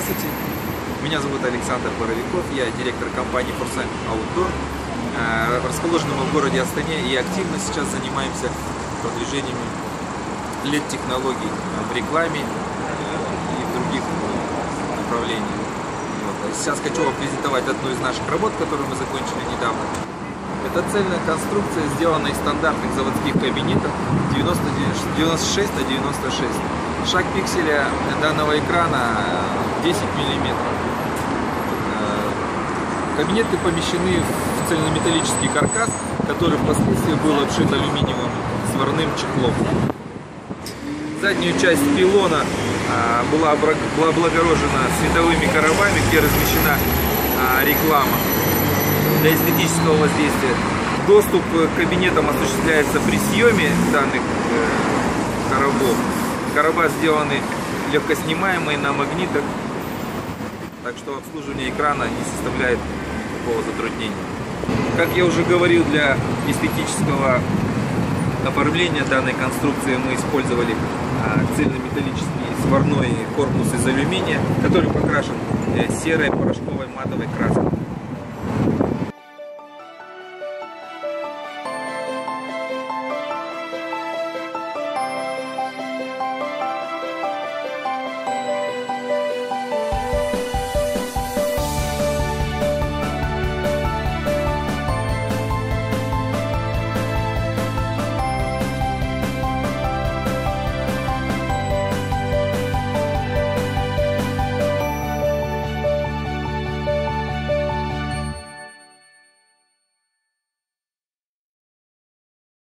Здравствуйте, меня зовут Александр Боровиков, я директор компании Forsan Outdoor. Расположены мы в городе Астане и активно сейчас занимаемся продвижением LED-технологий в рекламе и в других направлениях. Сейчас хочу вам презентовать одну из наших работ, которую мы закончили недавно. Это цельная конструкция, сделана из стандартных заводских кабинетов 96 на 96. Шаг пикселя данного экрана 10 мм. Кабинеты помещены в цельнометаллический каркас, который впоследствии был обшит алюминиевым сварным чехлом. Заднюю часть пилона была облагорожена световыми коробами, где размещена реклама для эстетического воздействия. Доступ к кабинетам осуществляется при съеме данных коробов. Короба сделаны легкоснимаемые на магнитах, так что обслуживание экрана не составляет такого затруднения. Как я уже говорил, для эстетического оформления данной конструкции мы использовали цельнометаллический сварной корпус из алюминия, который покрашен серой порошковой матовой краской.